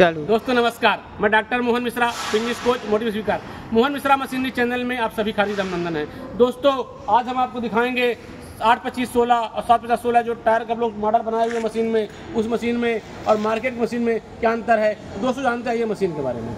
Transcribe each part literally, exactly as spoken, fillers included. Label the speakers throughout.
Speaker 1: चालू।
Speaker 2: दोस्तों नमस्कार, मैं doctor Mohan Mishra, fitness coach, motivation speaker. Mohan Mishra machinery channel में आप सभी खातिर अभिनंदन है। दोस्तों आज हम आपको दिखाएंगे आठ पच्चीस सोलह और सात पचास सोलह जो टायर का लोग मॉडल बनाए हुए मशीन में, उस मशीन में और मार्केट मशीन में क्या अंतर है। दोस्तों जानते हैं ये मशीन के बारे में।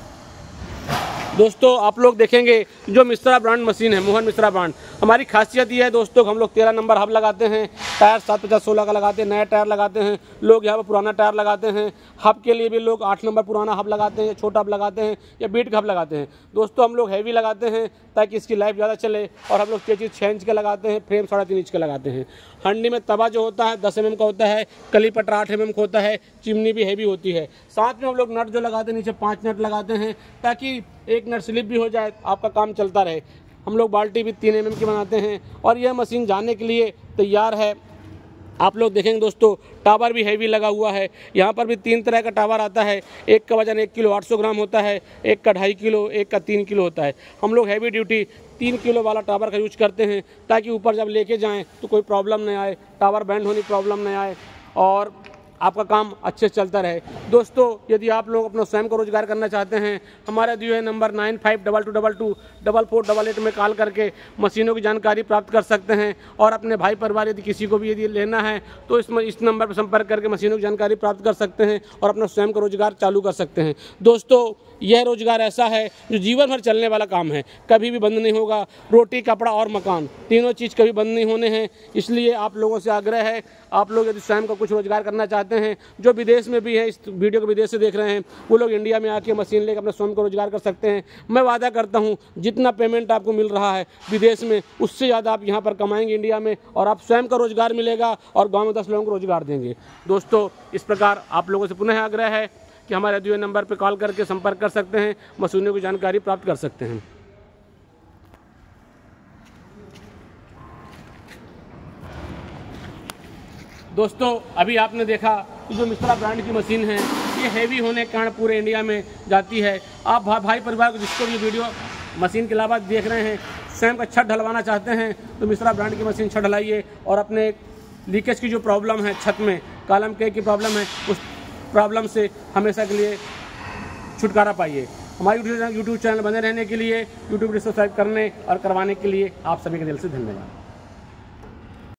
Speaker 2: दोस्तों आप लोग देखेंगे जो मिश्रा ब्रांड मशीन है, मोहन मिश्रा ब्रांड, हमारी खासियत ये है दोस्तों, हम लोग तेरह नंबर हब लगाते हैं, टायर सात पचास सोलह का लगाते हैं, नया टायर लगाते हैं। लोग यहाँ पर पुराना टायर लगाते हैं। हब के लिए भी लोग आठ नंबर पुराना हब लगाते हैं, छोटा हब लगाते हैं या बीट का हब लगाते हैं। दोस्तों हम लोग हैवी लगाते हैं ताकि इसकी लाइफ ज़्यादा चले, और हम लोग तेज चीज़ छः इंच का लगाते हैं, फ्रेम साढ़े तीन इंच का लगाते हैं। हंडी में तवा जो होता है दस एम एम का होता है, कली पटरा आठ एम एम का होता है, चिमनी भी हैवी होती है। साथ में हम लोग नट जो लगाते हैं नीचे पाँच नट लगाते हैं ताकि एक नट स्लिप भी हो जाए, आपका काम चलता रहे। हम लोग बाल्टी भी तीन एम एम की बनाते हैं और यह मशीन जाने के लिए तैयार है। आप लोग देखेंगे दोस्तों टावर भी हैवी लगा हुआ है। यहाँ पर भी तीन तरह का टावर आता है, एक का वजन एक किलो आठ सौ ग्राम होता है, एक का ढाई किलो, एक का तीन किलो होता है। हम लोग हैवी ड्यूटी तीन किलो वाला टावर का यूज करते हैं ताकि ऊपर जब लेके जाएं तो कोई प्रॉब्लम नहीं आए, टावर बैंड होने की प्रॉब्लम नहीं आए और आपका काम अच्छे से चलता रहे। दोस्तों यदि आप लोग अपना स्वयं का रोजगार करना चाहते हैं, हमारा दिए हुए number nine five double two double two double four double eight में कॉल करके मशीनों की जानकारी प्राप्त कर सकते हैं। और अपने भाई परिवार यदि किसी को भी यदि लेना है तो इस इस नंबर पर संपर्क करके मशीनों की जानकारी प्राप्त कर सकते हैं और अपना स्वयं का रोजगार चालू कर सकते हैं। दोस्तों यह रोजगार ऐसा है जो जीवन भर चलने वाला काम है, कभी भी बंद नहीं होगा। रोटी, कपड़ा और मकान तीनों चीज़ कभी बंद नहीं होने हैं। इसलिए आप लोगों से आग्रह है, आप लोग यदि स्वयं का कुछ रोजगार करना चाहते हैं, जो विदेश में भी है, इस वीडियो को विदेश से देख रहे हैं, वो लोग इंडिया में आके मशीन लेकर अपना स्वयं का रोजगार कर सकते हैं। मैं वादा करता हूँ जितना पेमेंट आपको मिल रहा है विदेश में, उससे ज़्यादा आप यहाँ पर कमाएंगे इंडिया में, और आप स्वयं का रोजगार मिलेगा और गाँव में दस लोगों को रोजगार देंगे। दोस्तों इस प्रकार आप लोगों से पुनः आग्रह है कि हमारे दिए नंबर पर कॉल करके संपर्क कर सकते हैं, मशीनों की जानकारी प्राप्त कर सकते हैं। दोस्तों अभी आपने देखा कि जो मिश्रा ब्रांड की मशीन है ये हैवी होने के कारण पूरे इंडिया में जाती है। आप भा, भाई परिवार को जिसको भी वीडियो मशीन के अलावा देख रहे हैं, स्वयं का छत ढलवाना चाहते हैं तो मिश्रा ब्रांड की मशीन छत ढलाइए और अपने लीकेज की जो प्रॉब्लम है, छत में कॉलम के की प्रॉब्लम है, उस प्रॉब्लम से हमेशा के लिए छुटकारा पाइए। हमारे यूट्यूब यूट्यूब चैनल बने रहने के लिए, यूट्यूब सब्सक्राइब करने और करवाने के लिए आप सभी के दिल से धन्यवाद।